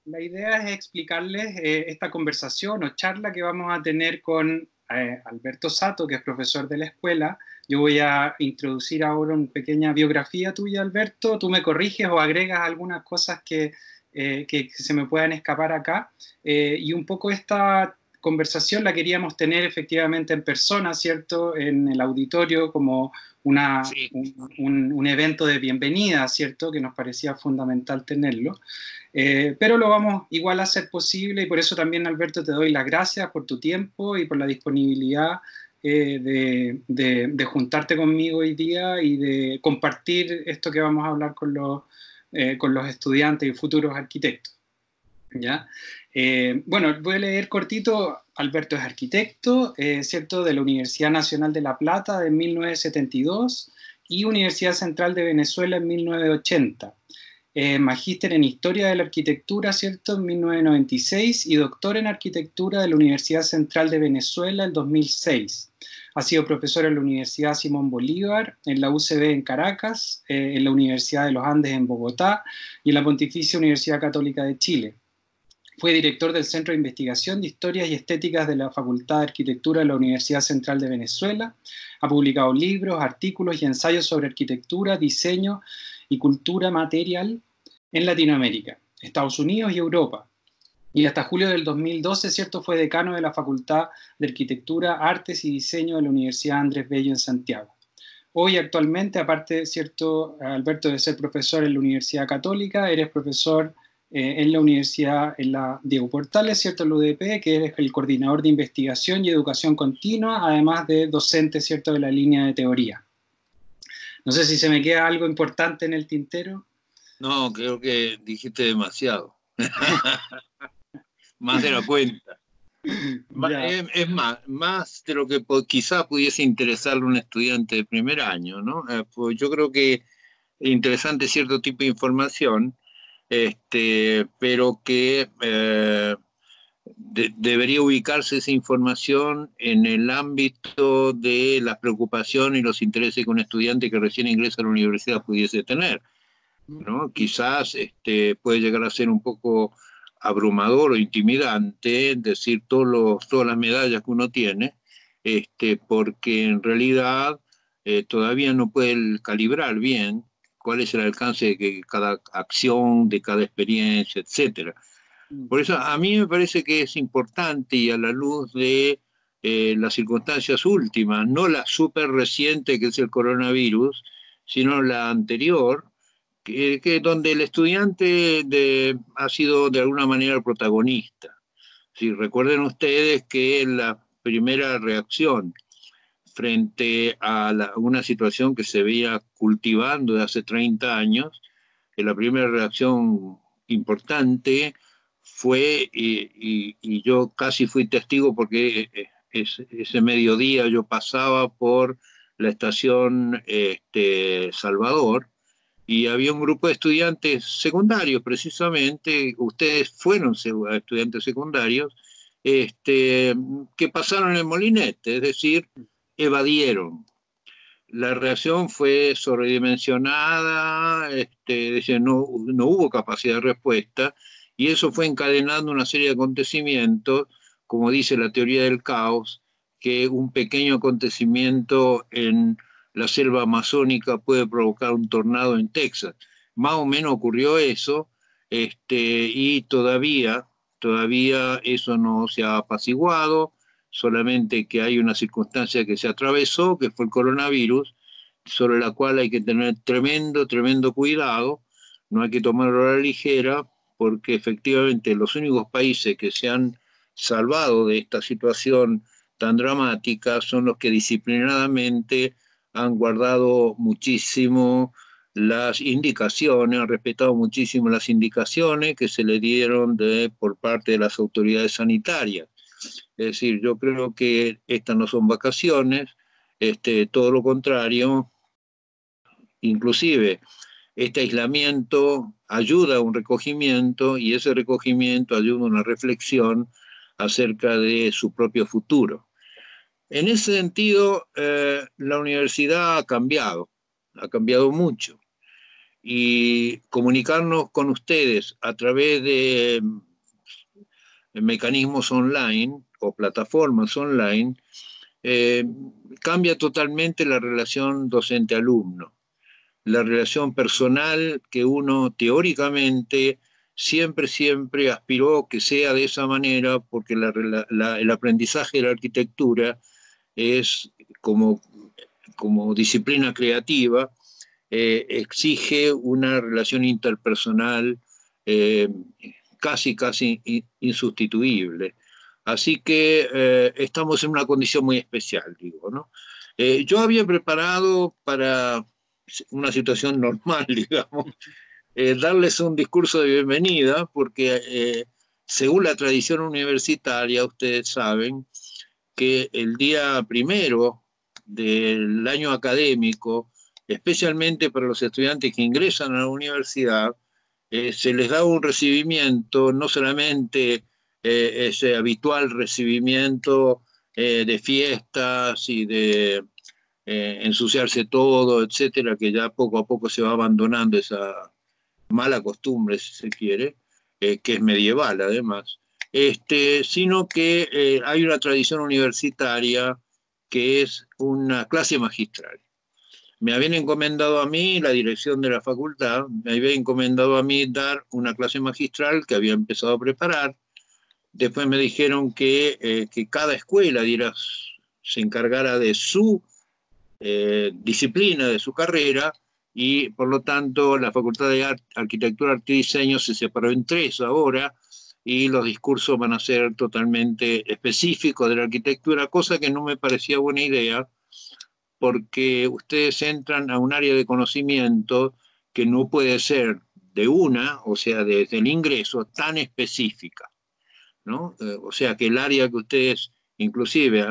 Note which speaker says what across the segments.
Speaker 1: La idea es explicarles esta conversación o charla que vamos a tener con Alberto Sato, que es profesor de la escuela. Yo voy a introducir ahora una pequeña biografía tuya, Alberto. Tú me corriges o agregas algunas cosas que se me puedan escapar acá. Y un poco esta conversación la queríamos tener efectivamente en persona, ¿cierto? En el auditorio como
Speaker 2: Sí.
Speaker 1: un evento de bienvenida, ¿cierto? Que nos parecía fundamental tenerlo. Pero lo vamos igual a hacer posible y por eso también, Alberto, te doy las gracias por tu tiempo y por la disponibilidad de juntarte conmigo hoy día y de compartir esto que vamos a hablar con los estudiantes y futuros arquitectos. ¿Ya? Bueno, voy a leer cortito. Alberto es arquitecto, ¿cierto? De la Universidad Nacional de La Plata de 1972 y Universidad Central de Venezuela en 1980. Magíster en Historia de la Arquitectura, ¿cierto? En 1996 y doctor en Arquitectura de la Universidad Central de Venezuela en 2006. Ha sido profesor en la Universidad Simón Bolívar, en la UCB en Caracas, en la Universidad de los Andes en Bogotá y en la Pontificia Universidad Católica de Chile. Fue director del Centro de Investigación de Historias y Estéticas de la Facultad de Arquitectura de la Universidad Central de Venezuela. Ha publicado libros, artículos y ensayos sobre arquitectura, diseño y cultura material en Latinoamérica, Estados Unidos y Europa. Y hasta julio del 2012, ¿cierto?, fue decano de la Facultad de Arquitectura, Artes y Diseño de la Universidad Andrés Bello en Santiago. Hoy actualmente, aparte, ¿cierto?, Alberto, de ser profesor en la Universidad Católica, eres profesor en la universidad, en la Diego Portales, ¿cierto?, en la UDP, que eres el coordinador de investigación y educación continua, además de docente, ¿cierto?, de la línea de teoría. No sé si se me queda algo importante en el tintero.
Speaker 2: No, creo que dijiste demasiado. Más de la cuenta.
Speaker 1: Ya.
Speaker 2: Es más de lo que quizá pudiese interesarle a un estudiante de primer año, ¿no? Pues yo creo que es interesante cierto tipo de información, pero que debería ubicarse esa información en el ámbito de las preocupaciones y los intereses que un estudiante que recién ingresa a la universidad pudiese tener, ¿no? Quizás puede llegar a ser un poco abrumador o intimidante decir todas las medallas que uno tiene, porque en realidad todavía no puede calibrar bien cuál es el alcance de cada acción, de cada experiencia, etcétera. Por eso a mí me parece que es importante y a la luz de las circunstancias últimas, no la súper reciente que es el coronavirus, sino la anterior, donde el estudiante ha sido de alguna manera el protagonista. Si recuerden ustedes que la primera reacción frente a una situación que se veía cultivando de hace 30 años, la primera reacción importante fue, y yo casi fui testigo porque ese mediodía yo pasaba por la estación Salvador, y había un grupo de estudiantes secundarios, precisamente, ustedes fueron estudiantes secundarios, que pasaron el molinete, es decir, evadieron. La reacción fue sobredimensionada, no hubo capacidad de respuesta, y eso fue encadenando una serie de acontecimientos, como dice la teoría del caos, que un pequeño acontecimiento en la selva amazónica puede provocar un tornado en Texas. Más o menos ocurrió eso, y todavía eso no se ha apaciguado, solamente que hay una circunstancia que se atravesó, que fue el coronavirus, sobre la cual hay que tener tremendo cuidado, no hay que tomarlo a la ligera, porque efectivamente los únicos países que se han salvado de esta situación tan dramática son los que disciplinadamente han guardado muchísimo las indicaciones, han respetado muchísimo las indicaciones que se le dieron por parte de las autoridades sanitarias. Es decir, yo creo que estas no son vacaciones, todo lo contrario, inclusive este aislamiento ayuda a un recogimiento y ese recogimiento ayuda a una reflexión acerca de su propio futuro. En ese sentido, la universidad ha cambiado mucho. y comunicarnos con ustedes a través de mecanismos online o plataformas online, cambia totalmente la relación docente-alumno, la relación personal que uno teóricamente siempre aspiró que sea de esa manera, porque el aprendizaje de la arquitectura es como disciplina creativa, exige una relación interpersonal eh, casi insustituible. Así que estamos en una condición muy especial, digo, ¿no? Yo había preparado para una situación normal, digamos, darles un discurso de bienvenida, porque según la tradición universitaria, ustedes saben que el día primero del año académico, especialmente para los estudiantes que ingresan a la universidad, se les da un recibimiento, no solamente ese habitual recibimiento de fiestas y de ensuciarse todo, etcétera, que ya poco a poco se va abandonando esa mala costumbre, si se quiere, que es medieval además, sino que hay una tradición universitaria que es una clase magistral. Me habían encomendado a mí, la dirección de la facultad, me había encomendado a mí dar una clase magistral que había empezado a preparar. Después me dijeron que cada escuela se encargara de su disciplina, de su carrera, y por lo tanto la Facultad de Arquitectura, Arte y Diseño se separó en tres ahora, y los discursos van a ser totalmente específicos de la arquitectura, cosa que no me parecía buena idea, porque ustedes entran a un área de conocimiento que no puede ser de una, o sea, desde el ingreso, tan específica, ¿no? O sea, que el área que ustedes inclusive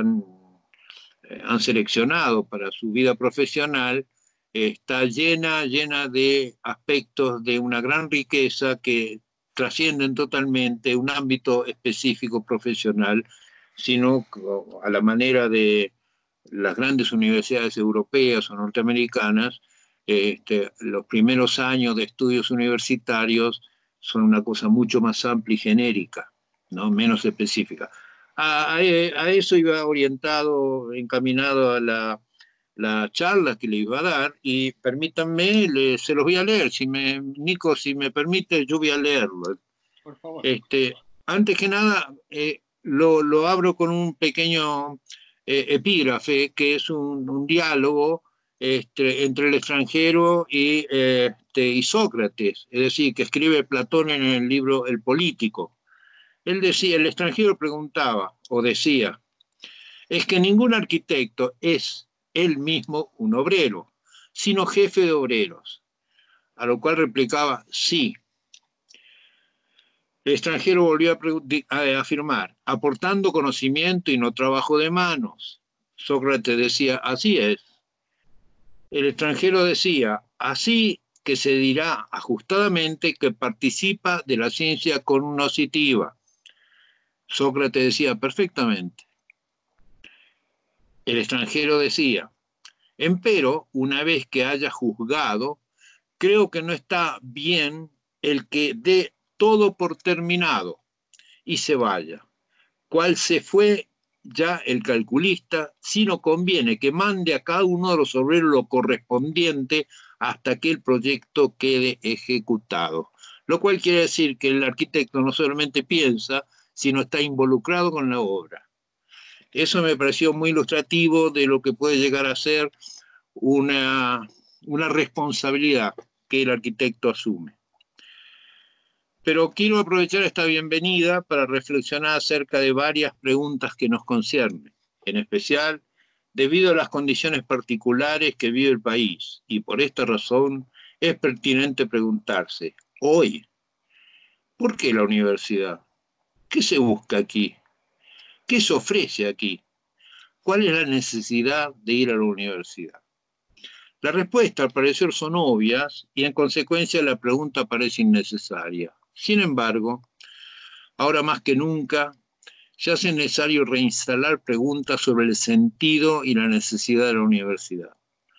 Speaker 2: han seleccionado para su vida profesional está llena de aspectos de una gran riqueza que trascienden totalmente un ámbito específico profesional, sino a la manera de las grandes universidades europeas o norteamericanas. Los primeros años de estudios universitarios son una cosa mucho más amplia y genérica, ¿no? Menos específica. A eso iba orientado, encaminado a la charla que le iba a dar, y permítanme, se los voy a leer. Nico, si me permite, yo voy a leerlo.
Speaker 1: Por favor.
Speaker 2: Antes que nada, lo abro con un pequeño epígrafe, que es un diálogo entre el extranjero y Sócrates, es decir, que escribe Platón en el libro El Político. Él decía, el extranjero preguntaba o decía, es que ningún arquitecto es él mismo un obrero, sino jefe de obreros. A lo cual replicaba, sí. El extranjero volvió a afirmar, aportando conocimiento y no trabajo de manos. Sócrates decía, así es. El extranjero decía, así que se dirá ajustadamente que participa de la ciencia cognoscitiva. Sócrates decía, perfectamente. El extranjero decía, empero, una vez que haya juzgado, creo que no está bien el que dé todo por terminado y se vaya. ¿Cuál se fue ya el calculista? Sino conviene que mande a cada uno de los obreros lo correspondiente hasta que el proyecto quede ejecutado. Lo cual quiere decir que el arquitecto no solamente piensa, sino está involucrado con la obra. Eso me pareció muy ilustrativo de lo que puede llegar a ser una responsabilidad que el arquitecto asume. Pero quiero aprovechar esta bienvenida para reflexionar acerca de varias preguntas que nos conciernen, en especial debido a las condiciones particulares que vive el país. Y por esta razón es pertinente preguntarse, hoy, ¿por qué la universidad? ¿Qué se busca aquí? ¿Qué se ofrece aquí? ¿Cuál es la necesidad de ir a la universidad? Las respuestas al parecer son obvias y en consecuencia la pregunta parece innecesaria. Sin embargo, ahora más que nunca, se hace necesario reinstalar preguntas sobre el sentido y la necesidad de la universidad.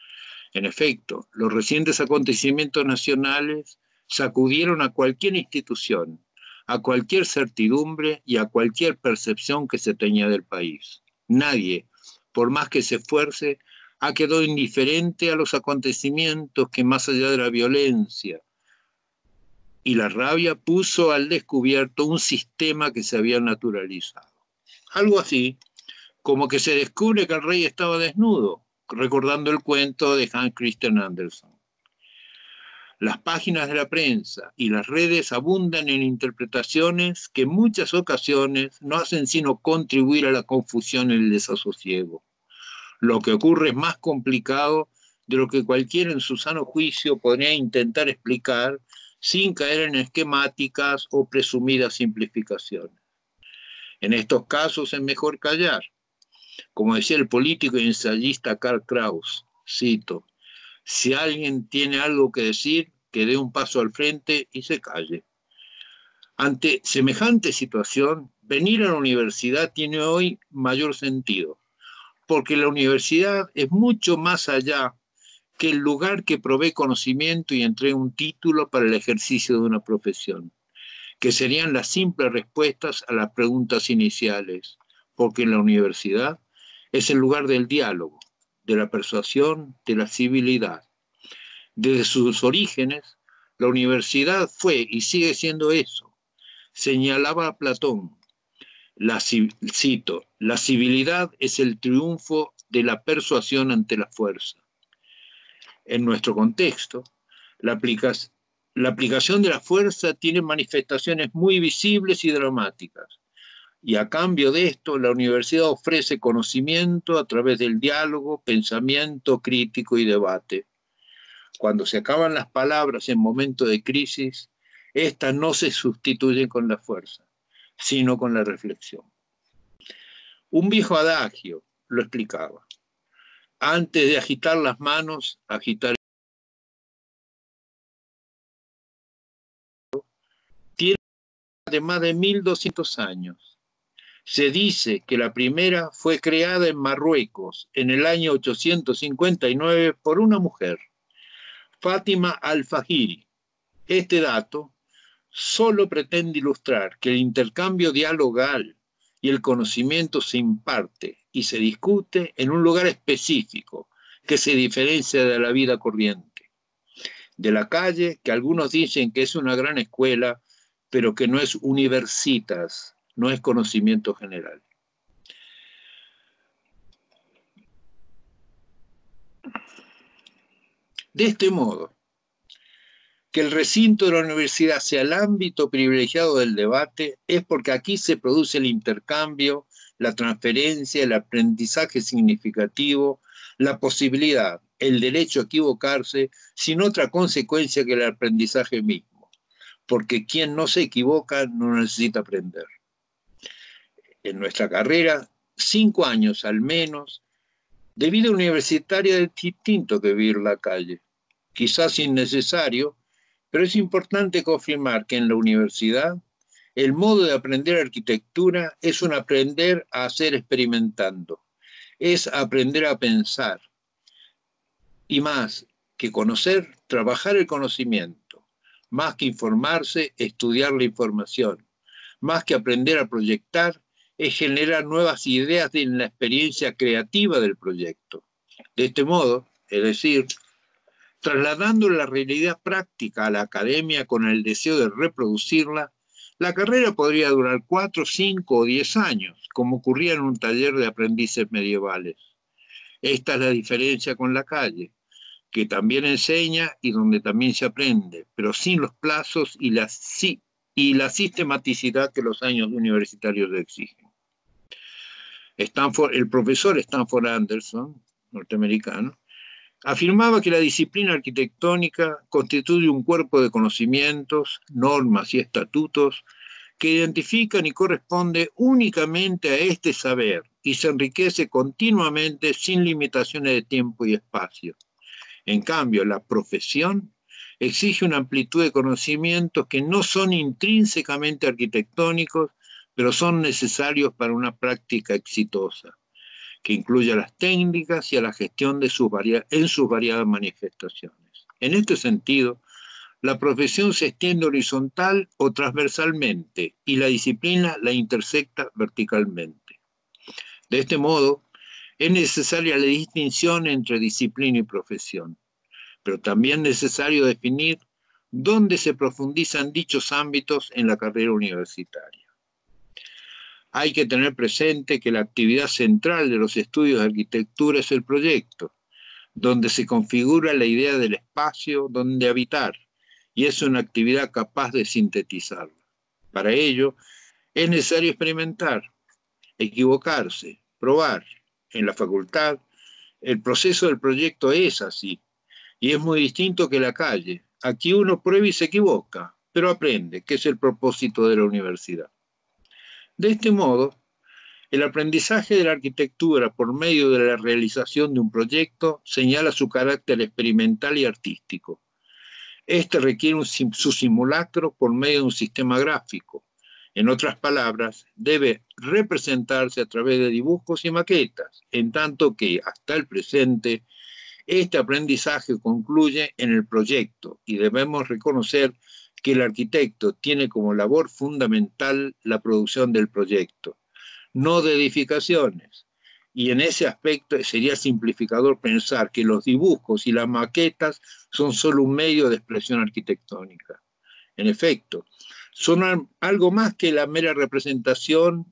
Speaker 2: En efecto, los recientes acontecimientos nacionales sacudieron a cualquier institución, a cualquier certidumbre y a cualquier percepción que se tenía del país. Nadie, por más que se esfuerce, ha quedado indiferente a los acontecimientos que, más allá de la violencia y la rabia, puso al descubierto un sistema que se había naturalizado. Algo así como que se descubre que el rey estaba desnudo, recordando el cuento de Hans Christian Andersen. Las páginas de la prensa y las redes abundan en interpretaciones que en muchas ocasiones no hacen sino contribuir a la confusión y el desasosiego. Lo que ocurre es más complicado de lo que cualquiera en su sano juicio podría intentar explicar sin caer en esquemáticas o presumidas simplificaciones. En estos casos es mejor callar. Como decía el político y ensayista Karl Kraus, cito, si alguien tiene algo que decir, que dé un paso al frente y se calle. Ante semejante situación, venir a la universidad tiene hoy mayor sentido, porque la universidad es mucho más allá que el lugar que provee conocimiento y entrega un título para el ejercicio de una profesión, que serían las simples respuestas a las preguntas iniciales, porque la universidad es el lugar del diálogo, de la persuasión, de la civilidad. Desde sus orígenes, la universidad fue y sigue siendo eso. Señalaba a Platón, cito, la civilidad es el triunfo de la persuasión ante la fuerza. En nuestro contexto, la aplicación de la fuerza tiene manifestaciones muy visibles y dramáticas. Y a cambio de esto, la universidad ofrece conocimiento a través del diálogo, pensamiento crítico y debate. Cuando se acaban las palabras en momentos de crisis, estas no se sustituyen con la fuerza, sino con la reflexión. Un viejo adagio lo explicaba. Antes de agitar las manos, agitar. Tiene más de 1200 años. Se dice que la primera fue creada en Marruecos en el año 859 por una mujer, Fátima al-Fajiri. Este dato solo pretende ilustrar que el intercambio dialogal y el conocimiento se imparte y se discute en un lugar específico que se diferencia de la vida corriente, de la calle, que algunos dicen que es una gran escuela, pero que no es universitas, no es conocimiento general. De este modo, que el recinto de la universidad sea el ámbito privilegiado del debate es porque aquí se produce el intercambio, la transferencia, el aprendizaje significativo, la posibilidad, el derecho a equivocarse, sin otra consecuencia que el aprendizaje mismo, porque quien no se equivoca no necesita aprender. En nuestra carrera, 5 años al menos, de vida universitaria es distinto que vivir la calle, quizás innecesario, pero es importante confirmar que en la universidad el modo de aprender arquitectura es un aprender a hacer experimentando, es aprender a pensar y más que conocer, trabajar el conocimiento, más que informarse, estudiar la información, más que aprender a proyectar, es generar nuevas ideas en la experiencia creativa del proyecto. De este modo, es decir, trasladando la realidad práctica a la academia con el deseo de reproducirla, la carrera podría durar 4, 5 o 10 años, como ocurría en un taller de aprendices medievales. Esta es la diferencia con la calle, que también enseña y donde también se aprende, pero sin los plazos y la sistematicidad que los años universitarios exigen. El profesor Stanford Anderson, norteamericano, afirmaba que la disciplina arquitectónica constituye un cuerpo de conocimientos, normas y estatutos que identifican y corresponde únicamente a este saber y se enriquece continuamente sin limitaciones de tiempo y espacio. En cambio, la profesión exige una amplitud de conocimientos que no son intrínsecamente arquitectónicos, pero son necesarios para una práctica exitosa, que incluye a las técnicas y a la gestión de en sus variadas manifestaciones. En este sentido, la profesión se extiende horizontal o transversalmente y la disciplina la intersecta verticalmente. De este modo, es necesaria la distinción entre disciplina y profesión, pero también es necesario definir dónde se profundizan dichos ámbitos en la carrera universitaria. Hay que tener presente que la actividad central de los estudios de arquitectura es el proyecto, donde se configura la idea del espacio donde habitar, y es una actividad capaz de sintetizarla. Para ello, es necesario experimentar, equivocarse, probar. En la facultad, el proceso del proyecto es así, y es muy distinto que la calle. Aquí uno prueba y se equivoca, pero aprende, que es el propósito de la universidad. De este modo, el aprendizaje de la arquitectura por medio de la realización de un proyecto señala su carácter experimental y artístico. Este requiere su simulacro por medio de un sistema gráfico. En otras palabras, debe representarse a través de dibujos y maquetas, en tanto que, hasta el presente, este aprendizaje concluye en el proyecto y debemos reconocer que el arquitecto tiene como labor fundamental la producción del proyecto, no de edificaciones. Y en ese aspecto sería simplificador pensar que los dibujos y las maquetas son solo un medio de expresión arquitectónica. En efecto, son algo más que la mera representación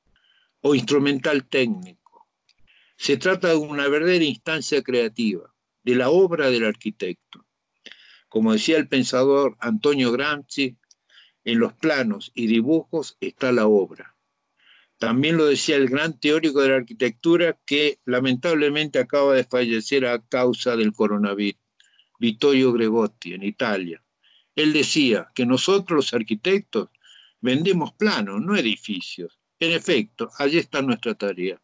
Speaker 2: o instrumental técnico. Se trata de una verdadera instancia creativa, de la obra del arquitecto. Como decía el pensador Antonio Gramsci, en los planos y dibujos está la obra. También lo decía el gran teórico de la arquitectura que lamentablemente acaba de fallecer a causa del coronavirus, Vittorio Gregotti, en Italia. Él decía que nosotros los arquitectos vendemos planos, no edificios. En efecto, allí está nuestra tarea.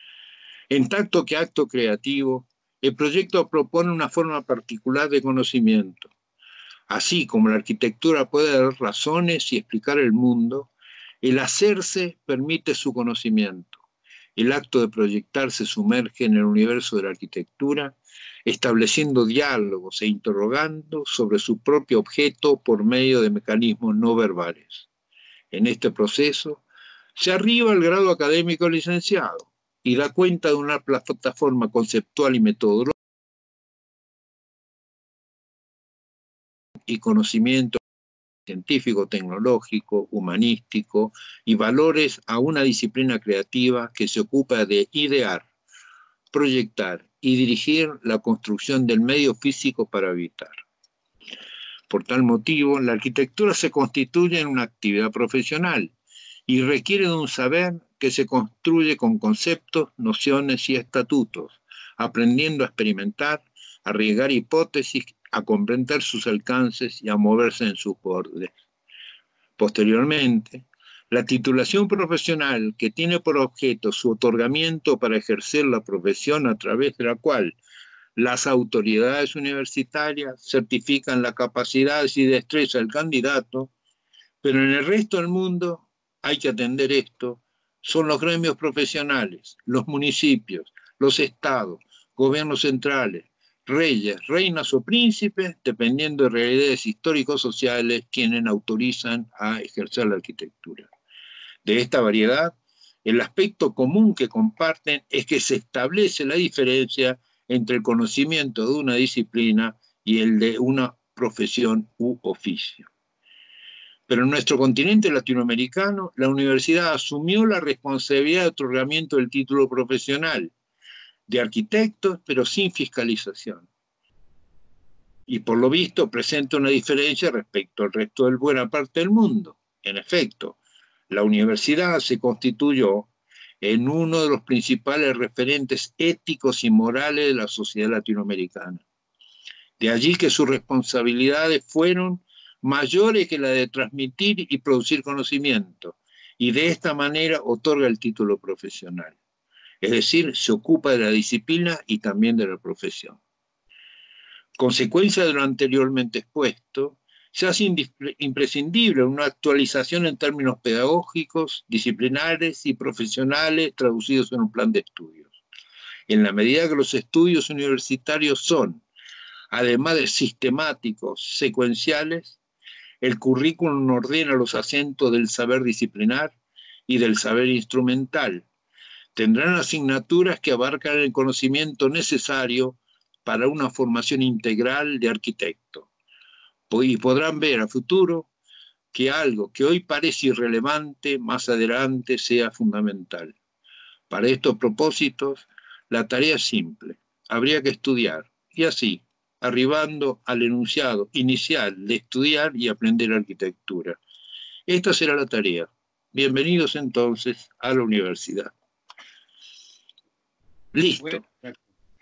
Speaker 2: En tanto que acto creativo, el proyecto propone una forma particular de conocimiento. Así como la arquitectura puede dar razones y explicar el mundo, el hacerse permite su conocimiento. El acto de proyectar se sumerge en el universo de la arquitectura, estableciendo diálogos e interrogando sobre su propio objeto por medio de mecanismos no verbales. En este proceso, se arriba al grado académico licenciado y da cuenta de una plataforma conceptual y metodológica y conocimiento científico, tecnológico, humanístico y valores a una disciplina creativa que se ocupa de idear, proyectar y dirigir la construcción del medio físico para habitar. Por tal motivo, la arquitectura se constituye en una actividad profesional y requiere de un saber que se construye con conceptos, nociones y estatutos, aprendiendo a experimentar, a arriesgar hipótesis, a comprender sus alcances y a moverse en sus bordes. Posteriormente, la titulación profesional, que tiene por objeto su otorgamiento para ejercer la profesión a través de la cual las autoridades universitarias certifican las capacidades y destreza del candidato, pero en el resto del mundo hay que atender esto, son los gremios profesionales, los municipios, los estados, gobiernos centrales, reyes, reinas o príncipes, dependiendo de realidades histórico-sociales, quienes autorizan a ejercer la arquitectura. De esta variedad, el aspecto común que comparten es que se establece la diferencia entre el conocimiento de una disciplina y el de una profesión u oficio. Pero en nuestro continente latinoamericano, la universidad asumió la responsabilidad de otorgamiento del título profesional de arquitectos, pero sin fiscalización. Y por lo visto presenta una diferencia respecto al resto de buena parte del mundo. En efecto, la universidad se constituyó en uno de los principales referentes éticos y morales de la sociedad latinoamericana. De allí que sus responsabilidades fueron mayores que la de transmitir y producir conocimiento, y de esta manera otorga el título profesional. Es decir, se ocupa de la disciplina y también de la profesión. Consecuencia de lo anteriormente expuesto, se hace imprescindible una actualización en términos pedagógicos, disciplinares y profesionales traducidos en un plan de estudios. en la medida que los estudios universitarios son, además de sistemáticos, secuenciales, el currículum ordena los acentos del saber disciplinar y del saber instrumental. Tendrán asignaturas que abarcan el conocimiento necesario para una formación integral de arquitecto. Y podrán ver a futuro que algo que hoy parece irrelevante, más adelante sea fundamental. Para estos propósitos, la tarea es simple. Habría que estudiar, y así, arribando al enunciado inicial de estudiar y aprender arquitectura. Esta será la tarea. Bienvenidos entonces a la universidad. Listo.
Speaker 1: Bueno,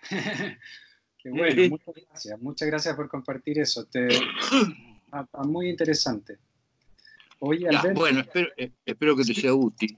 Speaker 1: qué bueno, muchas gracias. Muchas gracias por compartir eso. Está muy interesante. Oye, Alberto.
Speaker 2: Bueno, espero que te sea útil.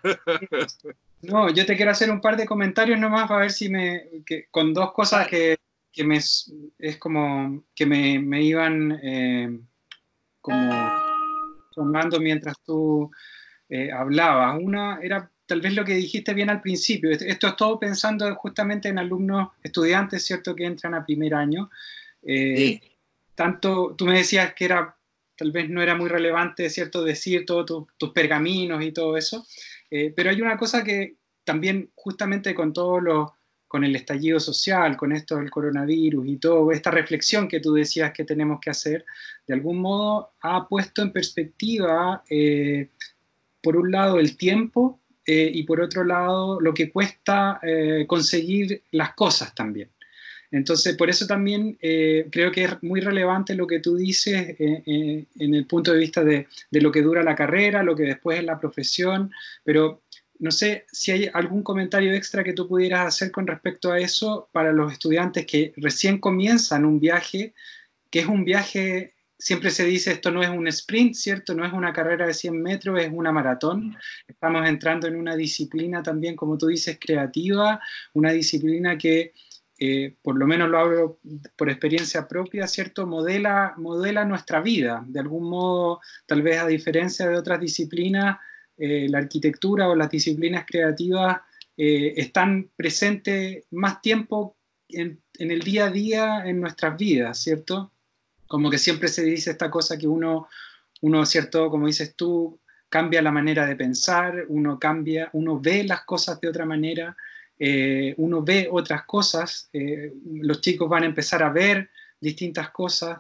Speaker 1: No, yo te quiero hacer un par de comentarios nomás para ver si con dos cosas que es como que me iban como sonando mientras tú hablabas. Una era tal vez lo que dijiste bien al principio. Esto es todo pensando justamente en alumnos, estudiantes, ¿cierto?, que entran a primer año.
Speaker 2: Sí.
Speaker 1: Tanto, tú me decías que tal vez no era muy relevante, ¿cierto?, decir todos tus pergaminos y todo eso. Pero hay una cosa que también justamente con el estallido social, con esto del coronavirus y todo, esta reflexión que tú decías que tenemos que hacer, de algún modo ha puesto en perspectiva, por un lado, el tiempo y por otro lado, lo que cuesta conseguir las cosas también. Entonces, por eso también creo que es muy relevante lo que tú dices en el punto de vista de lo que dura la carrera, lo que después es la profesión, pero no sé si hay algún comentario extra que tú pudieras hacer con respecto a eso para los estudiantes que recién comienzan un viaje, que es un viaje, siempre se dice, esto no es un sprint, ¿cierto? No es una carrera de 100 metros, es una maratón. Estamos entrando en una disciplina también, como tú dices, creativa, una disciplina que por lo menos lo hablo por experiencia propia, ¿cierto? Modela nuestra vida. De algún modo, tal vez a diferencia de otras disciplinas, la arquitectura o las disciplinas creativas están presentes más tiempo en el día a día en nuestras vidas, ¿cierto? Como que siempre se dice esta cosa que uno, ¿cierto? Como dices tú, cambia la manera de pensar, uno ve las cosas de otra manera, uno ve otras cosas, los chicos van a empezar a ver distintas cosas,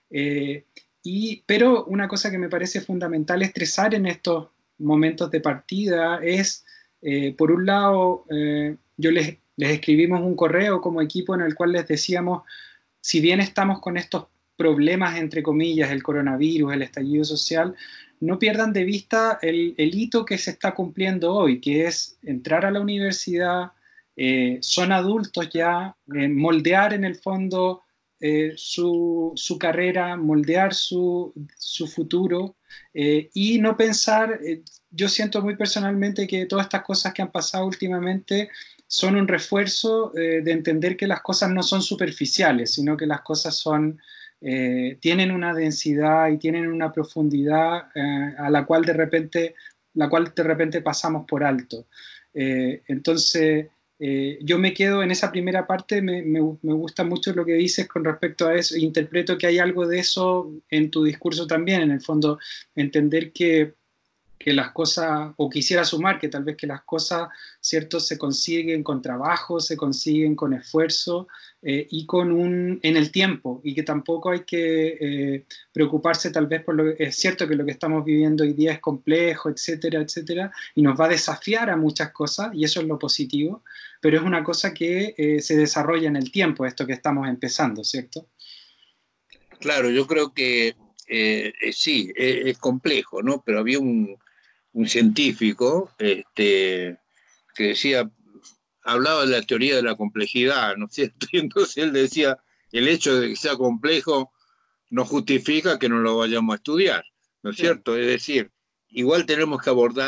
Speaker 1: pero una cosa que me parece fundamental estresar en estos momentos de partida es, por un lado, les escribimos un correo como equipo en el cual les decíamos, si bien estamos con estos problemas, entre comillas, el coronavirus, el estallido social, no pierdan de vista el hito que se está cumpliendo hoy, que es entrar a la universidad, son adultos ya, moldear en el fondo su carrera, moldear su futuro y no pensar, yo siento muy personalmente que todas estas cosas que han pasado últimamente son un refuerzo de entender que las cosas no son superficiales, sino que las cosas tienen una densidad y tienen una profundidad a la cual de repente pasamos por alto. Entonces, yo me quedo en esa primera parte, me gusta mucho lo que dices con respecto a eso, interpreto que hay algo de eso en tu discurso también, en el fondo, entender que las cosas, o quisiera sumar que tal vez que las cosas, ¿cierto?, se consiguen con trabajo, se consiguen con esfuerzo y en el tiempo, y que tampoco hay que preocuparse tal vez es cierto que lo que estamos viviendo hoy día es complejo, etcétera, etcétera, y nos va a desafiar a muchas cosas, y eso es lo positivo, pero es una cosa que se desarrolla en el tiempo, esto que estamos empezando, ¿cierto?
Speaker 2: Claro, yo creo que sí, es complejo, ¿no? Pero había un científico que decía, hablaba de la teoría de la complejidad, ¿no es cierto? Y entonces él decía, el hecho de que sea complejo no justifica que no lo vayamos a estudiar, ¿no es cierto? Es decir, igual tenemos que abordar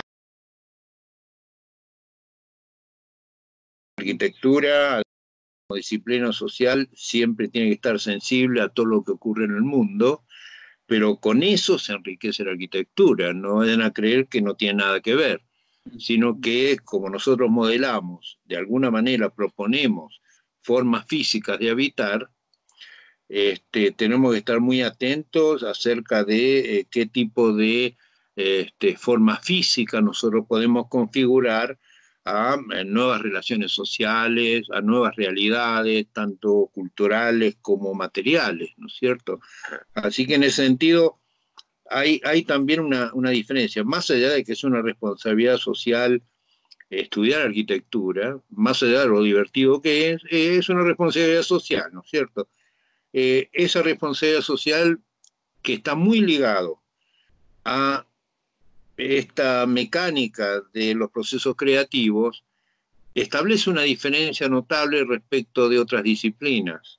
Speaker 2: la arquitectura como disciplina social, siempre tiene que estar sensible a todo lo que ocurre en el mundo, pero con eso se enriquece la arquitectura, no vayan a creer que no tiene nada que ver. sino que como nosotros modelamos, de alguna manera proponemos formas físicas de habitar, tenemos que estar muy atentos acerca de qué tipo de forma física nosotros podemos configurar a nuevas relaciones sociales, a nuevas realidades, tanto culturales como materiales, ¿no es cierto? Así que en ese sentido hay también una diferencia, más allá de que es una responsabilidad social estudiar arquitectura, más allá de lo divertido que es una responsabilidad social, ¿no es cierto? Esa responsabilidad social que está muy ligado a esta mecánica de los procesos creativos, establece una diferencia notable respecto de otras disciplinas.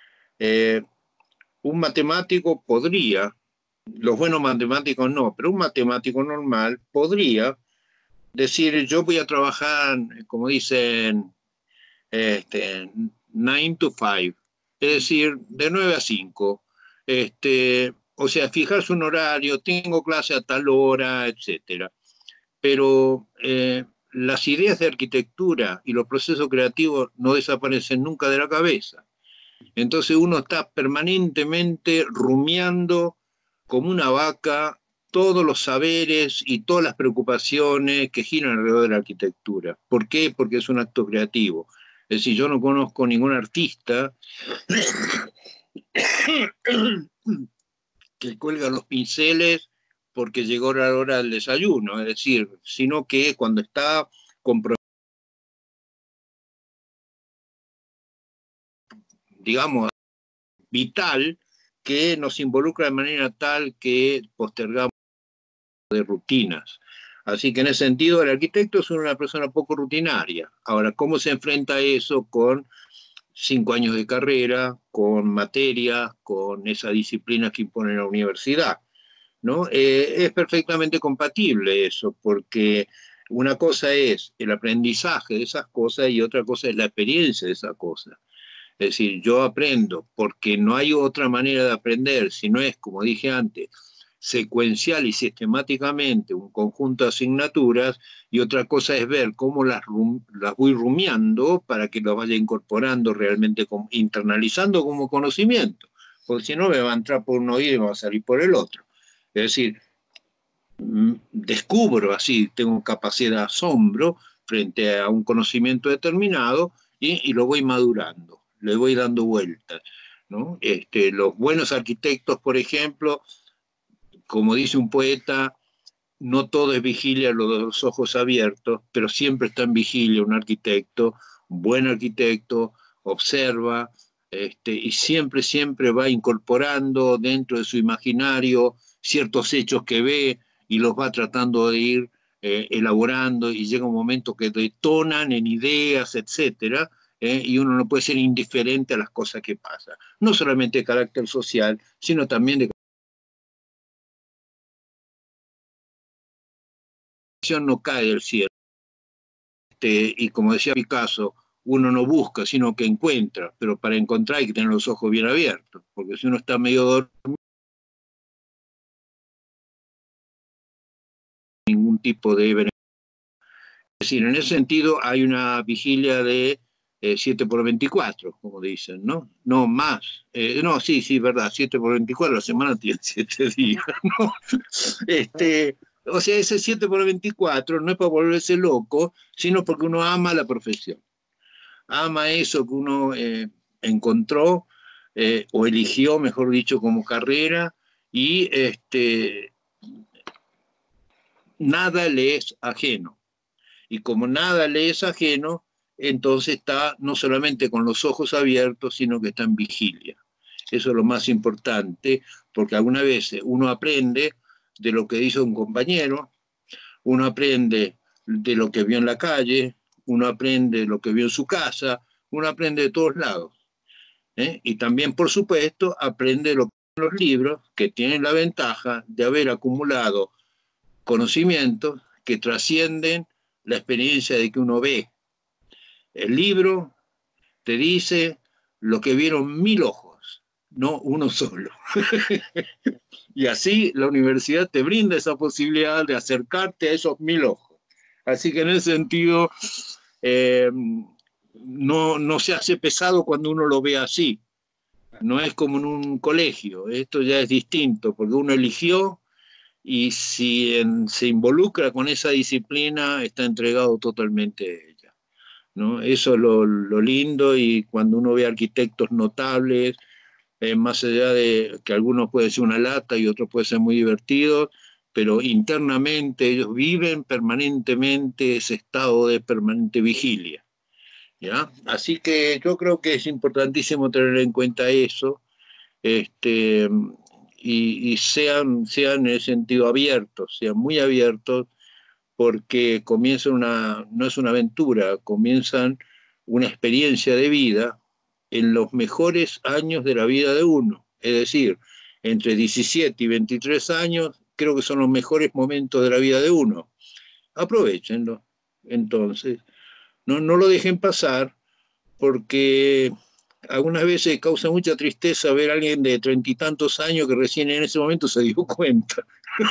Speaker 2: Un matemático podría, los buenos matemáticos no, pero un matemático normal podría decir, yo voy a trabajar, como dicen, 9 to 5, es decir, de 9 a 5. O sea, fijarse un horario, tengo clase a tal hora, etcétera. Pero las ideas de arquitectura y los procesos creativos no desaparecen nunca de la cabeza. Entonces uno está permanentemente rumiando como una vaca todos los saberes y todas las preocupaciones que giran alrededor de la arquitectura. ¿Por qué? Porque es un acto creativo. Es decir, yo no conozco ningún artista que cuelga los pinceles porque llegó la hora del desayuno, es decir, sino que cuando está comprometido, digamos, vital, que nos involucra de manera tal que postergamos de rutinas. Así que en ese sentido el arquitecto es una persona poco rutinaria. Ahora, ¿cómo se enfrenta eso con 5 años de carrera, con materias, con esa disciplina que impone la universidad? ¿No? Es perfectamente compatible eso, porque una cosa es el aprendizaje de esas cosas y otra cosa es la experiencia de esas cosas. Es decir, yo aprendo porque no hay otra manera de aprender, si no es, como dije antes, secuencial y sistemáticamente un conjunto de asignaturas, y otra cosa es ver cómo las voy rumiando para que las vaya incorporando realmente, internalizando como conocimiento, porque si no me va a entrar por un oído y me va a salir por el otro. Es decir, descubro así, tengo capacidad de asombro frente a un conocimiento determinado y lo voy madurando, le voy dando vueltas, ¿no? Los buenos arquitectos, por ejemplo, como dice un poeta, no todo es vigilia los ojos abiertos, pero siempre está en vigilia un arquitecto, un buen arquitecto, observa, y siempre, siempre va incorporando dentro de su imaginario ciertos hechos que ve y los va tratando de ir elaborando, y llega un momento que detonan en ideas, etcétera, y uno no puede ser indiferente a las cosas que pasan, no solamente de carácter social, sino también de no cae del cielo. Y como decía Picasso, uno no busca, sino que encuentra, pero para encontrar hay que tener los ojos bien abiertos, porque si uno está medio dormido, ningún tipo de beneficio. Es decir, en ese sentido hay una vigilia de 7 por 24, como dicen, ¿no? No más. No, sí, sí, verdad, 7 por 24, la semana tiene 7 días, ¿no? O sea, ese 7 por 24 no es para volverse loco, sino porque uno ama la profesión. Ama eso que uno encontró o eligió, mejor dicho, como carrera, y nada le es ajeno. Y como nada le es ajeno, entonces está no solamente con los ojos abiertos, sino que está en vigilia. Eso es lo más importante, porque algunas veces uno aprende de lo que dice un compañero, uno aprende de lo que vio en la calle, uno aprende de lo que vio en su casa, uno aprende de todos lados. Y también, por supuesto, aprende lo que son los libros, que tienen la ventaja de haber acumulado conocimientos que trascienden la experiencia de que uno ve. El libro te dice lo que vieron 1000 ojos, no uno solo. Y así la universidad te brinda esa posibilidad de acercarte a esos 1000 ojos. Así que en ese sentido no se hace pesado cuando uno lo ve así. No es como en un colegio, esto ya es distinto, porque uno eligió y si se involucra con esa disciplina, está entregado totalmente a ella, ¿no? Eso es lo lindo, y cuando uno ve arquitectos notables, más allá de que algunos pueden ser una lata y otros pueden ser muy divertidos, pero internamente ellos viven permanentemente ese estado de permanente vigilia, ¿ya? Así que yo creo que es importantísimo tener en cuenta eso, este, y sean en ese sentido abiertos, sean muy abiertos, porque no es una aventura, comienzan una experiencia de vida en los mejores años de la vida de uno. Es decir, entre 17 y 23 años creo que son los mejores momentos de la vida de uno. Aprovechenlo. Entonces, no lo dejen pasar, porque algunas veces causa mucha tristeza ver a alguien de 30 y tantos años que recién en ese momento se dio cuenta.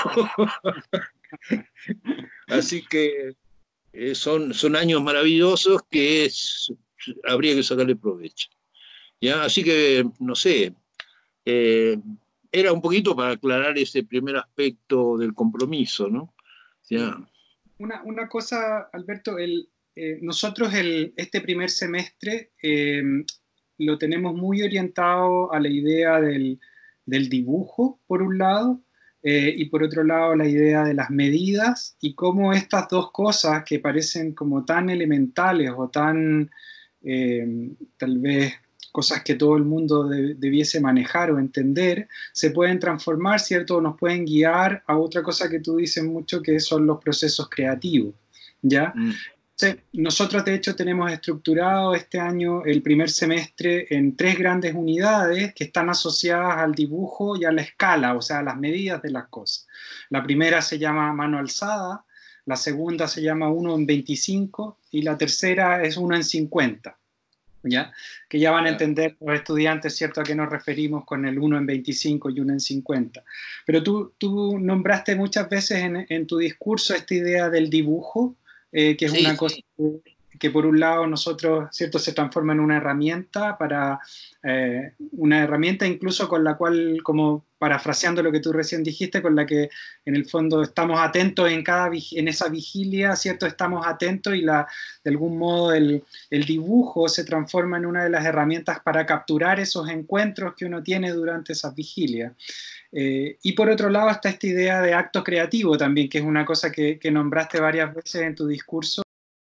Speaker 2: Así que son años maravillosos que habría que sacarle provecho. ¿Ya? Así que, no sé, eh, era un poquito para aclarar ese primer aspecto del compromiso, ¿no? ¿Ya?
Speaker 1: Una cosa, Alberto, nosotros este primer semestre lo tenemos muy orientado a la idea del dibujo, por un lado, y por otro lado la idea de las medidas, y cómo estas dos cosas que parecen como tan elementales o tan, tal vez, cosas que todo el mundo debiese manejar o entender, se pueden transformar, ¿cierto? O nos pueden guiar a otra cosa que tú dices mucho, que son los procesos creativos, ¿ya? Entonces, nosotros, de hecho, tenemos estructurado este año el primer semestre en 3 grandes unidades que están asociadas al dibujo y a la escala, o sea, a las medidas de las cosas. La primera se llama mano alzada, la segunda se llama 1 en 25 y la tercera es 1 en 50. ¿Ya? Que ya van a entender los estudiantes, ¿cierto?, a qué nos referimos con el 1 en 25 y 1 en 50. Pero tú nombraste muchas veces en tu discurso esta idea del dibujo, que es una cosa que por un lado nosotros, ¿cierto?, se transforma en una herramienta una herramienta incluso con la cual, como parafraseando lo que tú recién dijiste, con la que en el fondo estamos atentos en esa vigilia, ¿cierto?, estamos atentos, y de algún modo el dibujo se transforma en una de las herramientas para capturar esos encuentros que uno tiene durante esas vigilias. Y por otro lado está esta idea de acto creativo también, que es una cosa que nombraste varias veces en tu discurso.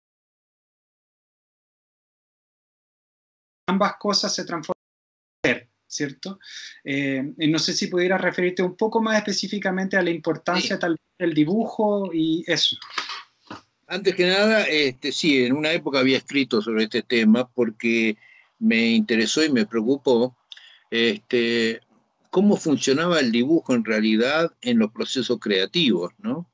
Speaker 1: Ambas cosas se transforman en ser, ¿cierto? No sé si pudieras referirte un poco más específicamente a la importancia tal vez del dibujo y eso.
Speaker 2: Antes que nada, sí, en una época había escrito sobre este tema porque me interesó y me preocupó cómo funcionaba el dibujo en realidad en los procesos creativos, ¿no?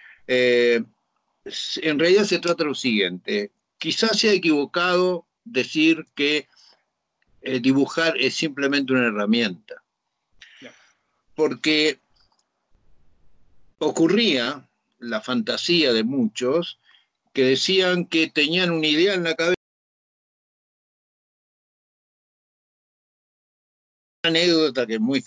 Speaker 2: En realidad se trata de lo siguiente: quizás sea equivocado decir que dibujar es simplemente una herramienta, porque ocurría la fantasía de muchos que decían que tenían una idea en la cabeza. Una anécdota que es muy...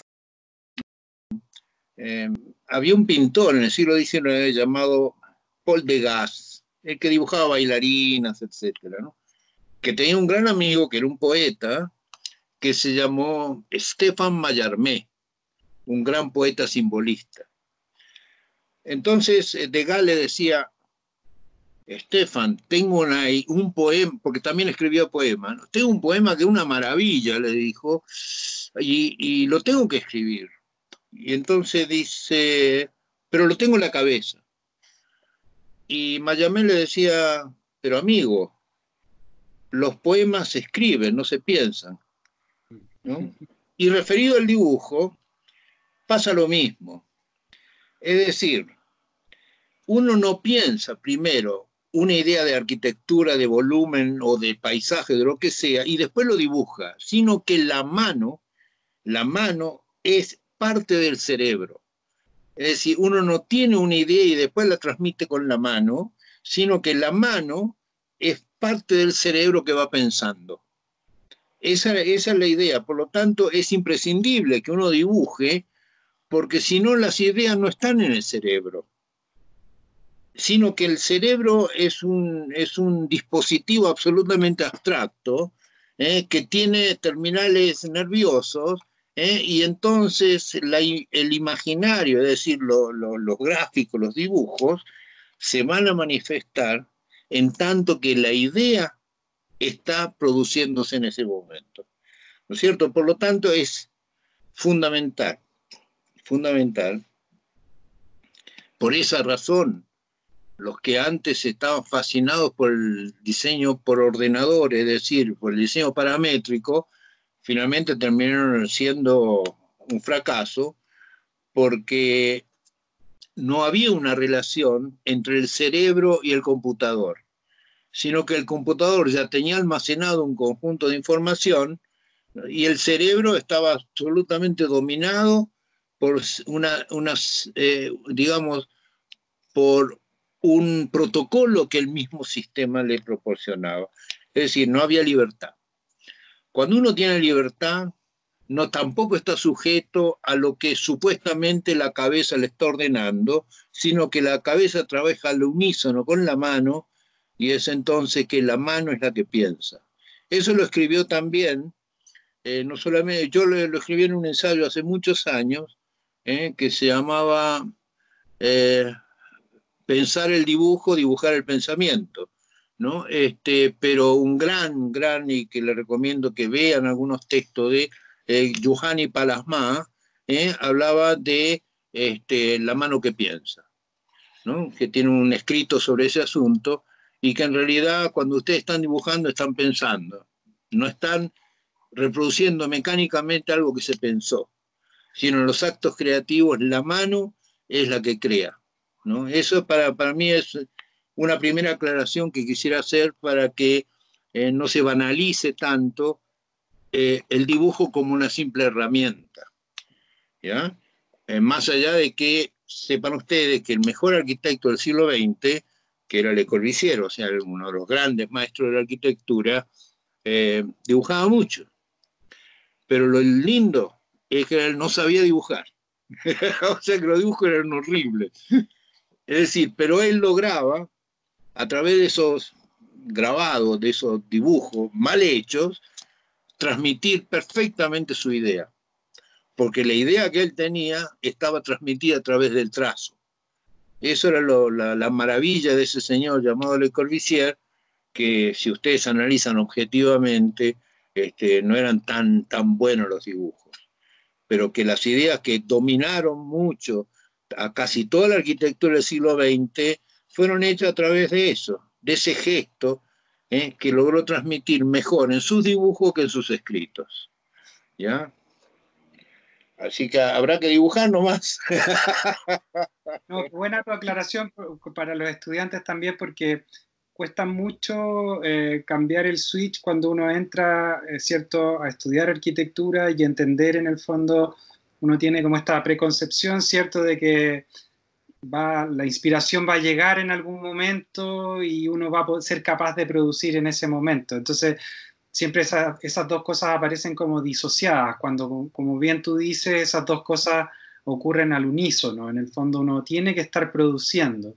Speaker 2: había un pintor en el siglo XIX llamado Paul Degas, el que dibujaba bailarinas, etcétera, ¿no? Que tenía un gran amigo que era un poeta que se llamó Stéphane Mallarmé, un gran poeta simbolista. Entonces Degas le decía: Estefan, tengo un poema, porque también escribía poemas, ¿no? Tengo un poema que es una maravilla, le dijo, y lo tengo que escribir. Y entonces dice, pero lo tengo en la cabeza. Y Mayamé le decía, pero amigo, los poemas se escriben, no se piensan, ¿no? Y referido al dibujo, pasa lo mismo. Es decir, uno no piensa primero una idea de arquitectura, de volumen o de paisaje, de lo que sea, y después lo dibuja, sino que la mano es parte del cerebro. Es decir, uno no tiene una idea y después la transmite con la mano, sino que la mano es parte del cerebro que va pensando. Esa es la idea. Por lo tanto, es imprescindible que uno dibuje, porque si no, las ideas no están en el cerebro, sino que el cerebro es un dispositivo absolutamente abstracto, que tiene terminales nerviosos, y entonces el imaginario, es decir, los gráficos, los dibujos, se van a manifestar en tanto que la idea está produciéndose en ese momento. ¿No es cierto? Por lo tanto, es fundamental, fundamental. Por esa razón, los que antes estaban fascinados por el diseño por ordenador, es decir, por el diseño paramétrico, finalmente terminaron siendo un fracaso, porque no había una relación entre el cerebro y el computador, sino que el computador ya tenía almacenado un conjunto de información y el cerebro estaba absolutamente dominado por digamos, por un protocolo que el mismo sistema le proporcionaba. Es decir, no había libertad. Cuando uno tiene libertad, no tampoco está sujeto a lo que supuestamente la cabeza le está ordenando, sino que la cabeza trabaja al unísono con la mano, y es entonces que la mano es la que piensa. Eso lo escribió también, no solamente, yo lo escribí en un ensayo hace muchos años, que se llamaba Pensar el dibujo, dibujar el pensamiento, ¿no? Pero un gran, y que le recomiendo que vean algunos textos de Juhani Pallasmaa, hablaba de la mano que piensa, ¿no? Que tiene un escrito sobre ese asunto, y que en realidad cuando ustedes están dibujando están pensando, no están reproduciendo mecánicamente algo que se pensó, sino en los actos creativos la mano es la que crea, ¿no? Eso para mí es una primera aclaración que quisiera hacer para que no se banalice tanto el dibujo como una simple herramienta, ¿ya? Más allá de que sepan ustedes que el mejor arquitecto del siglo XX, que era Le Corbusier, o sea, uno de los grandes maestros de la arquitectura, dibujaba mucho. Pero lo lindo es que él no sabía dibujar. O sea que los dibujos eran horribles. Es decir, pero él lograba, a través de esos grabados, de esos dibujos mal hechos, transmitir perfectamente su idea. Porque la idea que él tenía estaba transmitida a través del trazo. Eso era la maravilla de ese señor llamado Le Corbusier, que si ustedes analizan objetivamente, no eran tan buenos los dibujos, pero que las ideas que dominaron mucho a casi toda la arquitectura del siglo XX fueron hechas a través de eso, de ese gesto, que logró transmitir mejor en sus dibujos que en sus escritos. ¿Ya? Así que habrá que dibujar nomás.
Speaker 1: No, qué buena tu aclaración para los estudiantes también, porque cuesta mucho cambiar el switch cuando uno entra, ¿cierto?, a estudiar arquitectura y entender en el fondo, uno tiene como esta preconcepción, ¿cierto?, de que la inspiración va a llegar en algún momento y uno va a poder ser capaz de producir en ese momento. Entonces, siempre esas dos cosas aparecen como disociadas, cuando, como bien tú dices, esas dos cosas ocurren al unísono. En el fondo uno tiene que estar produciendo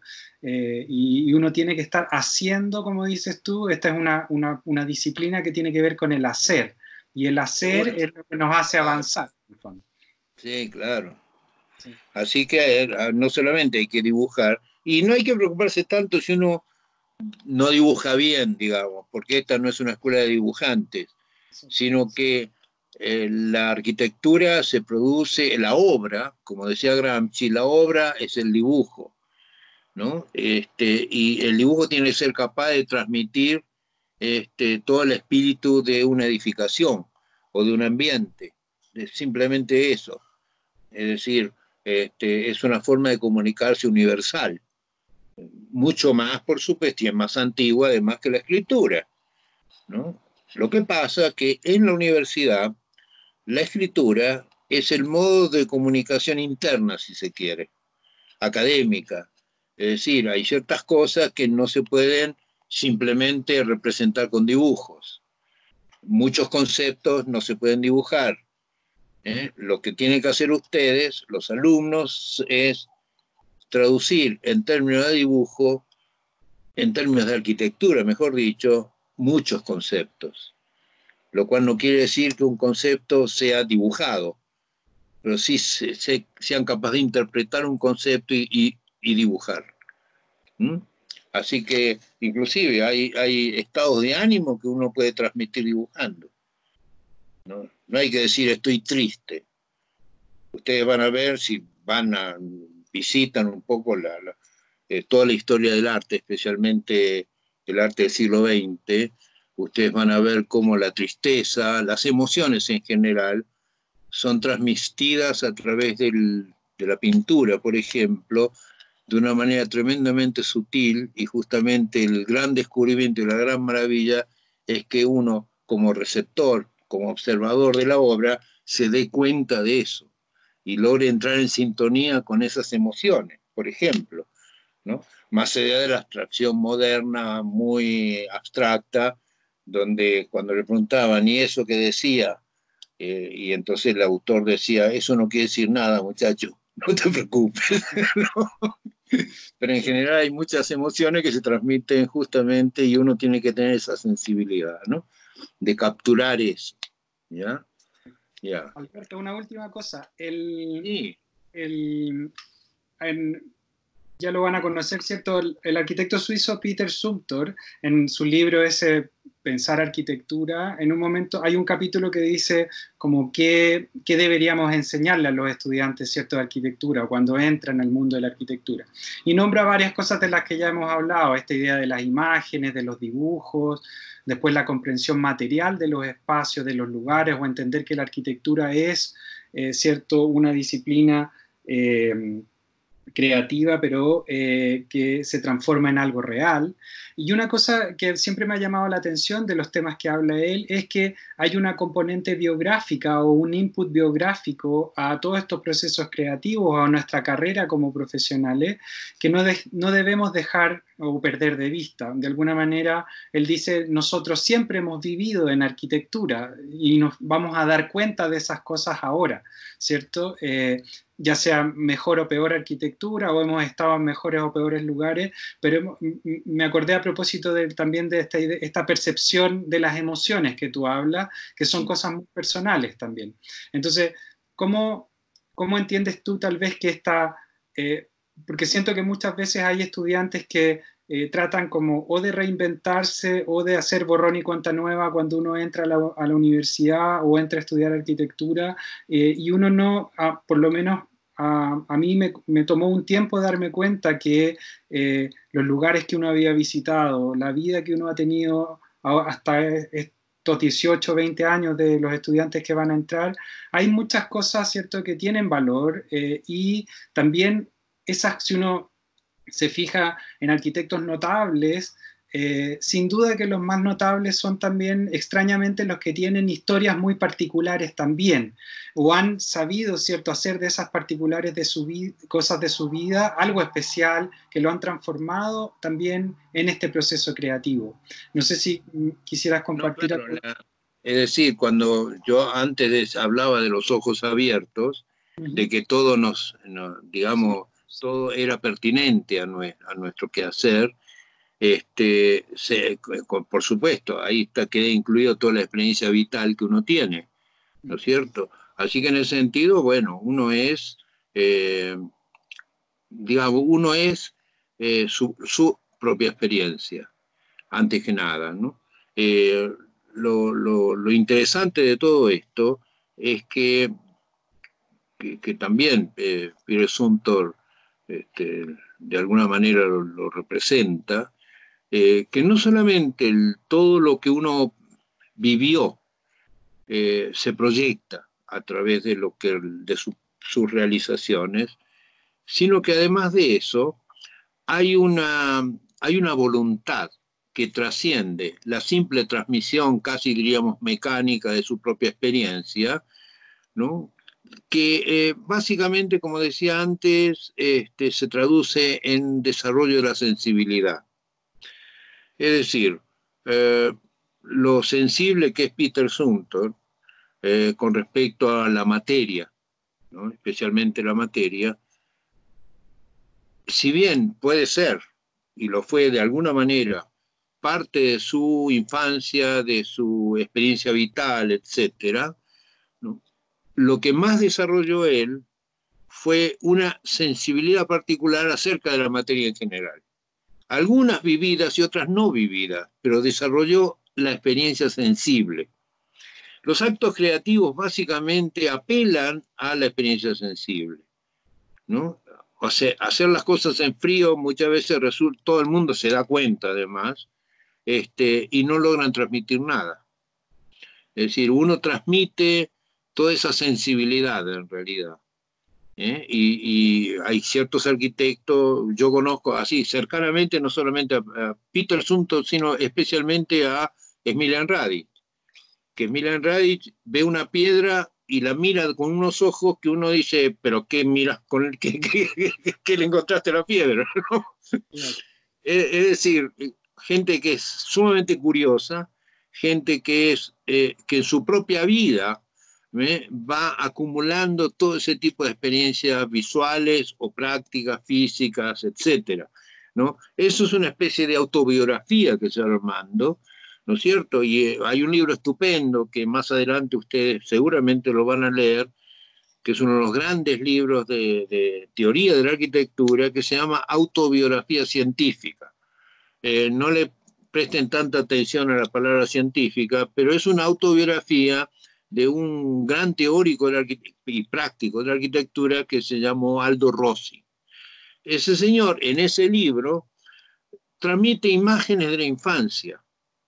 Speaker 1: y uno tiene que estar haciendo, como dices tú. Esta es una disciplina que tiene que ver con el hacer, y el hacer es lo que nos hace avanzar, en el fondo.
Speaker 2: Sí, claro.
Speaker 1: Sí.
Speaker 2: Así que no solamente hay que dibujar, y no hay que preocuparse tanto si uno no dibuja bien, digamos, porque esta no es una escuela de dibujantes, sino que la arquitectura se produce, la obra, como decía Gramsci, la obra es el dibujo, ¿no? Y el dibujo tiene que ser capaz de transmitir todo el espíritu de una edificación o de un ambiente, simplemente eso. Es decir, es una forma de comunicarse universal, mucho más, por supuesto, y es más antigua además que la escritura, ¿no? Lo que pasa es que en la universidad la escritura es el modo de comunicación interna, si se quiere, académica. Es decir, hay ciertas cosas que no se pueden simplemente representar con dibujos. Muchos conceptos no se pueden dibujar. Lo que tienen que hacer ustedes, los alumnos, es traducir en términos de dibujo, en términos de arquitectura, mejor dicho, muchos conceptos. Lo cual no quiere decir que un concepto sea dibujado, pero sí sean capaces de interpretar un concepto y dibujar. ¿Mm? Así que inclusive hay estados de ánimo que uno puede transmitir dibujando. No hay que decir estoy triste. Ustedes van a ver, si visitan un poco toda la historia del arte, especialmente el arte del siglo XX, ustedes van a ver cómo la tristeza, las emociones en general, son transmitidas a través de la pintura, por ejemplo, de una manera tremendamente sutil, y justamente el gran descubrimiento y la gran maravilla es que uno, como receptor, como observador de la obra, se dé cuenta de eso y logre entrar en sintonía con esas emociones, por ejemplo, ¿no? Más allá de la abstracción moderna muy abstracta, donde cuando le preguntaban, ¿y eso que decía? Y entonces el autor decía, eso no quiere decir nada, muchacho, no te preocupes. ¿No? Pero en general hay muchas emociones que se transmiten justamente y uno tiene que tener esa sensibilidad, ¿no? De capturar eso, ¿ya? ¿Ya?
Speaker 1: Alberto, una última cosa.
Speaker 2: Sí.
Speaker 1: En- ya lo van a conocer, ¿cierto? El arquitecto suizo Peter Zumthor, en su libro ese Pensar Arquitectura, en un momento hay un capítulo que dice como qué deberíamos enseñarle a los estudiantes, ¿cierto?, de arquitectura, cuando entran al mundo de la arquitectura. Y nombra varias cosas de las que ya hemos hablado, esta idea de las imágenes, de los dibujos, después la comprensión material de los espacios, de los lugares, o entender que la arquitectura es, ¿cierto?, una disciplina creativa, pero que se transforma en algo real. Y una cosa que siempre me ha llamado la atención de los temas que habla él es que hay una componente biográfica o un input biográfico a todos estos procesos creativos, a nuestra carrera como profesionales, que no debemos dejar o perder de vista. De alguna manera, él dice, nosotros siempre hemos vivido en arquitectura y nos vamos a dar cuenta de esas cosas ahora, ¿cierto? Ya sea mejor o peor arquitectura, o hemos estado en mejores o peores lugares, pero me acordé a propósito también de esta percepción de las emociones que tú hablas, que son cosas muy personales también. Entonces, ¿cómo entiendes tú tal vez que porque siento que muchas veces hay estudiantes que tratan como o de reinventarse o de hacer borrón y cuenta nueva cuando uno entra a la universidad o entra a estudiar arquitectura, y uno no, por lo menos a mí me tomó un tiempo darme cuenta que los lugares que uno había visitado, la vida que uno ha tenido hasta estos 18, 20 años de los estudiantes que van a entrar, hay muchas cosas, ¿cierto?, que tienen valor, y también esas, si uno se fija en arquitectos notables, sin duda que los más notables son también extrañamente los que tienen historias muy particulares también, o han sabido, ¿cierto?, hacer de esas particulares de cosas de su vida algo especial que lo han transformado también en este proceso creativo. No sé si quisieras
Speaker 2: No,
Speaker 1: compartir
Speaker 2: claro.
Speaker 1: algo.
Speaker 2: Es decir, cuando yo antes hablaba de los ojos abiertos, de que todo digamos, todo era pertinente a nuestro quehacer, por supuesto, ahí queda incluido toda la experiencia vital que uno tiene, ¿no es cierto? Así que en ese sentido, bueno, eh, uno es su propia experiencia, antes que nada, ¿no? Eh, lo interesante de todo esto es que también Peter Zumthor de alguna manera lo representa, que no solamente todo lo que uno vivió se proyecta a través de sus realizaciones, sino que además de eso hay una voluntad que trasciende la simple transmisión, casi diríamos mecánica, de su propia experiencia, ¿no? que básicamente, como decía antes, se traduce en desarrollo de la sensibilidad. Es decir, eh, lo sensible que es Peter Zumthor con respecto a la materia, ¿no? Especialmente la materia, si bien puede ser, y lo fue de alguna manera, parte de su infancia, de su experiencia vital, etcétera, ¿no? Lo que más desarrolló él fue una sensibilidad particular acerca de la materia en general. Algunas vividas y otras no vividas, pero desarrolló la experiencia sensible. Los actos creativos básicamente apelan a la experiencia sensible, ¿no? O sea, hacer las cosas en frío muchas veces resulta, todo el mundo se da cuenta además, y no logran transmitir nada. Es decir, uno transmite toda esa sensibilidad en realidad. Y hay ciertos arquitectos, yo conozco así cercanamente, no solamente a Peter Zumthor, sino especialmente a Smiljan Radić, que Smiljan Radić ve una piedra y la mira con unos ojos que uno dice, pero ¿qué miras con el que le encontraste la piedra? ¿No? Es decir, gente que es sumamente curiosa, gente que en su propia vida va acumulando todo ese tipo de experiencias visuales o prácticas, físicas, etcétera, ¿no? Eso es una especie de autobiografía que se va armando, ¿no es cierto? Y hay un libro estupendo que más adelante ustedes seguramente lo van a leer, que es uno de los grandes libros de teoría de la arquitectura, que se llama Autobiografía Científica. No le presten tanta atención a la palabra científica, pero es una autobiografía de un gran teórico y práctico de la arquitectura que se llamó Aldo Rossi. Ese señor en ese libro transmite imágenes de la infancia,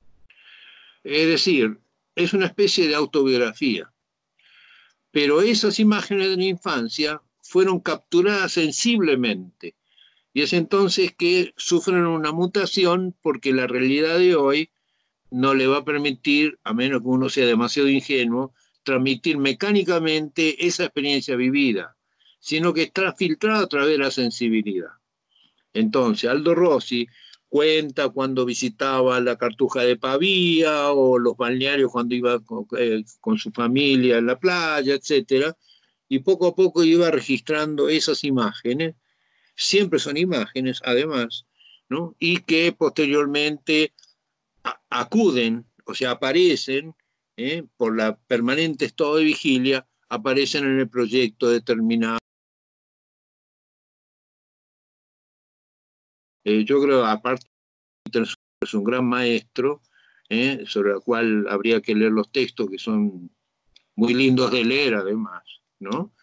Speaker 2: es decir, es una especie de autobiografía, pero esas imágenes de la infancia fueron capturadas sensiblemente y es entonces que sufren una mutación porque la realidad de hoy no le va a permitir, a menos que uno sea demasiado ingenuo, transmitir mecánicamente esa experiencia vivida, sino que está filtrada a través de la sensibilidad. Entonces, Aldo Rossi cuenta cuando visitaba la Cartuja de Pavía o los balnearios cuando iba con su familia en la playa, etcétera, y poco a poco iba registrando esas imágenes, siempre son imágenes además, ¿no? Y que posteriormente acuden, o sea, aparecen, por la permanente estado de vigilia, aparecen en el proyecto determinado. Yo creo, aparte, es un gran maestro, sobre el cual habría que leer los textos que son muy lindos de leer además, ¿no?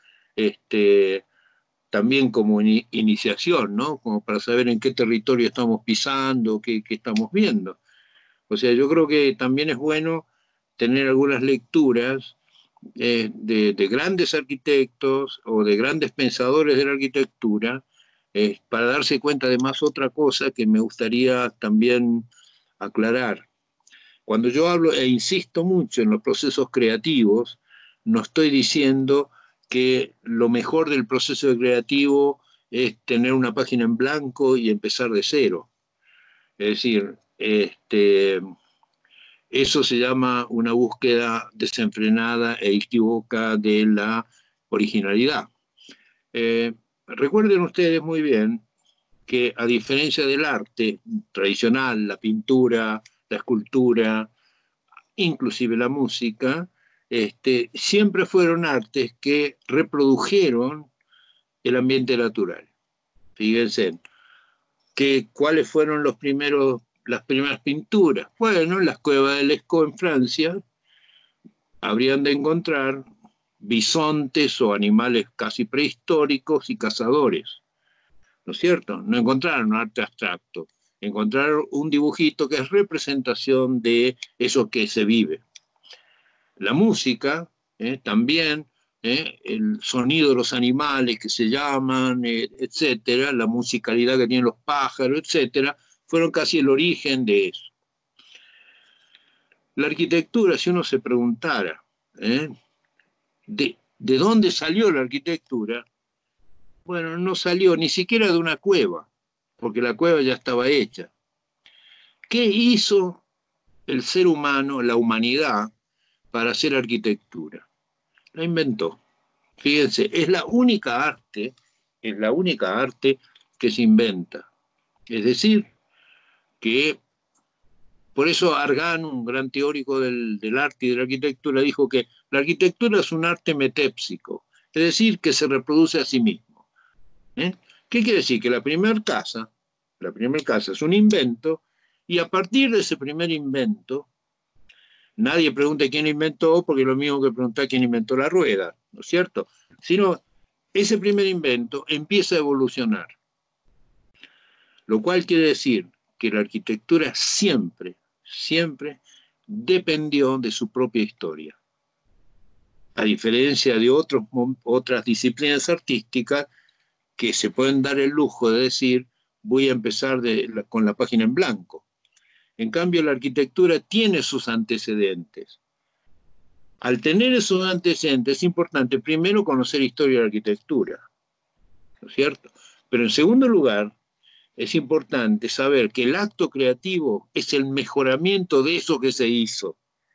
Speaker 2: También como iniciación, ¿no? Como para saber en qué territorio estamos pisando, qué estamos viendo. O sea, yo creo que también es bueno tener algunas lecturas de grandes arquitectos o de grandes pensadores de la arquitectura, para darse cuenta además otra cosa que me gustaría también aclarar. Cuando yo hablo e insisto mucho en los procesos creativos, no estoy diciendo que lo mejor del proceso creativo es tener una página en blanco y empezar de cero. Es decir, eso se llama una búsqueda desenfrenada e equivocada de la originalidad. Recuerden ustedes muy bien que a diferencia del arte tradicional, la pintura, la escultura, inclusive la música, siempre fueron artes que reprodujeron el ambiente natural. Fíjense, ¿cuáles fueron las primeras pinturas? Bueno, en las cuevas de Lescaut en Francia habrían de encontrar bisontes o animales casi prehistóricos y cazadores, ¿no es cierto? No encontraron arte abstracto, encontraron un dibujito que es representación de eso que se vive. La música, también, el sonido de los animales que se llaman, etcétera, la musicalidad que tienen los pájaros, etcétera, fueron casi el origen de eso. La arquitectura, si uno se preguntara, ¿De dónde salió la arquitectura? Bueno, no salió ni siquiera de una cueva, porque la cueva ya estaba hecha. ¿Qué hizo el ser humano, la humanidad, para hacer arquitectura? La inventó. Fíjense, es la única arte que se inventa. Es decir, que por eso Argan, un gran teórico del arte y de la arquitectura, dijo que la arquitectura es un arte metépsico, es decir, que se reproduce a sí mismo. ¿Eh? ¿Qué quiere decir? Que la primera casa es un invento, y a partir de ese primer invento, nadie pregunta quién lo inventó, porque es lo mismo que preguntar quién inventó la rueda, ¿no es cierto? Sino, ese primer invento empieza a evolucionar, lo cual quiere decir que la arquitectura siempre, siempre dependió de su propia historia. A diferencia de otras disciplinas artísticas que se pueden dar el lujo de decir, voy a empezar con la página en blanco. En cambio, la arquitectura tiene sus antecedentes. Al tener esos antecedentes es importante primero conocer historia de la arquitectura, ¿no es cierto? Pero en segundo lugar, es importante saber que el acto creativo es el mejoramiento de eso que se hizo.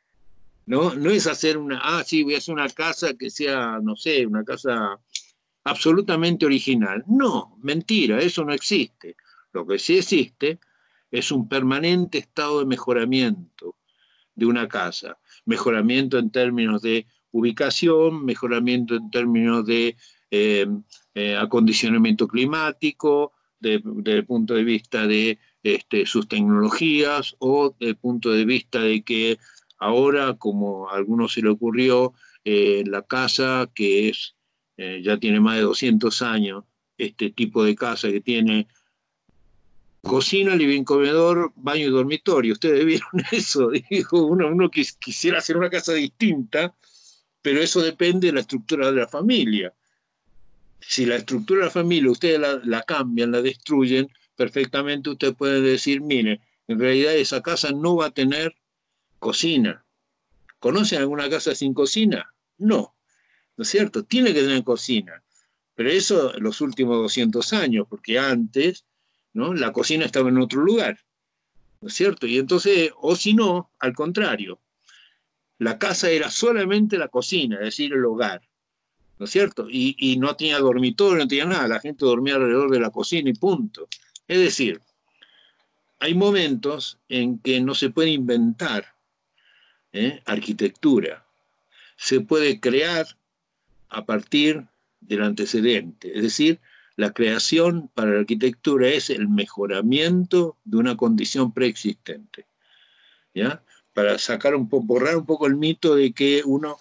Speaker 2: No es hacer sí, voy a hacer una casa que sea, no sé, una casa absolutamente original. No, mentira, eso no existe. Lo que sí existe es un permanente estado de mejoramiento de una casa. Mejoramiento en términos de ubicación, mejoramiento en términos de acondicionamiento climático, desde el punto de vista de sus tecnologías, o desde el punto de vista de que ahora, como a algunos se le ocurrió, la casa que ya tiene más de 200 años, este tipo de casa que tiene cocina, living, comedor, baño y dormitorio. Ustedes vieron eso. Dijo, uno quisiera hacer una casa distinta, pero eso depende de la estructura de la familia. Si la estructura de la familia ustedes la cambian, la destruyen, perfectamente usted puede decir, mire, en realidad esa casa no va a tener cocina. ¿Conocen alguna casa sin cocina? No, ¿no es cierto? Tiene que tener cocina. Pero eso en los últimos 200 años, porque antes, ¿no?, la cocina estaba en otro lugar, ¿no es cierto? Y entonces, o si no, al contrario, la casa era solamente la cocina, es decir, el hogar, ¿no es cierto? Y no tenía dormitorio, no tenía nada, la gente dormía alrededor de la cocina y punto. Es decir, hay momentos en que no se puede inventar arquitectura, se puede crear a partir del antecedente, es decir, la creación para la arquitectura es el mejoramiento de una condición preexistente, ¿ya? Para borrar un poco el mito de que uno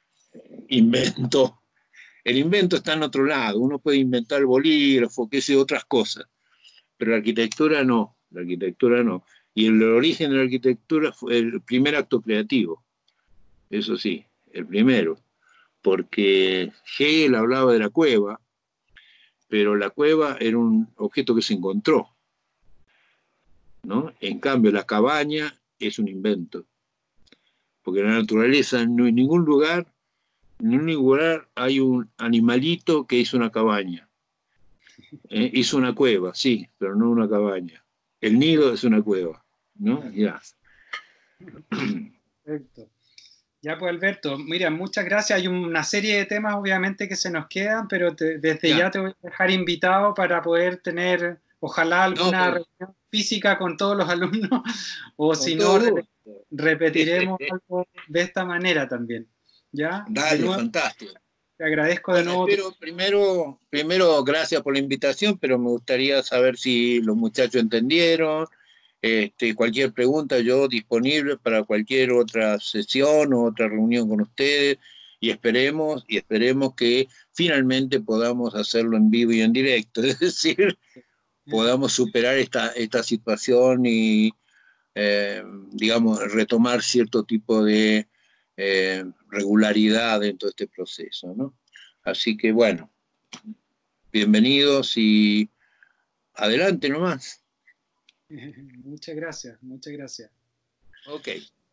Speaker 2: inventó. El invento está en otro lado, uno puede inventar el bolígrafo, qué sé, otras cosas, pero la arquitectura no. Y el origen de la arquitectura fue el primer acto creativo, eso sí, el primero, porque Hegel hablaba de la cueva, pero la cueva era un objeto que se encontró, ¿no? En cambio, la cabaña es un invento, porque en la naturaleza no en ningún lugar hay un animalito que hizo una cabaña. Hizo una cueva, sí, pero no una cabaña. El nido es una cueva, ¿no? Ya.
Speaker 1: Perfecto. Ya pues Alberto, mira, muchas gracias. Hay una serie de temas obviamente que se nos quedan, pero desde ya te voy a dejar invitado para poder tener, ojalá, alguna reunión física con todos los alumnos, o si no, repetiremos algo de esta manera también. ¿Ya?
Speaker 2: Dale,
Speaker 1: De nuevo,
Speaker 2: fantástico.
Speaker 1: te agradezco de
Speaker 2: Bueno,
Speaker 1: nuevo.
Speaker 2: espero, primero, gracias por la invitación, pero me gustaría saber si los muchachos entendieron. Cualquier pregunta, yo disponible para cualquier otra sesión o otra reunión con ustedes, y esperemos que finalmente podamos hacerlo en vivo y en directo, es decir, podamos superar esta situación y, digamos, retomar cierto tipo de regularidad dentro de este proceso, ¿no? Así que bueno, bienvenidos y adelante nomás.
Speaker 1: Muchas gracias, muchas gracias.
Speaker 2: Ok.